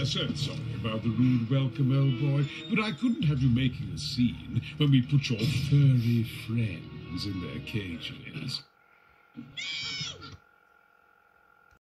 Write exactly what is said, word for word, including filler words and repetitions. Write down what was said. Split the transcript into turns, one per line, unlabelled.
Yes, and sorry about the rude welcome, old boy, but I couldn't have you making a scene when we put your furry friends in their cages.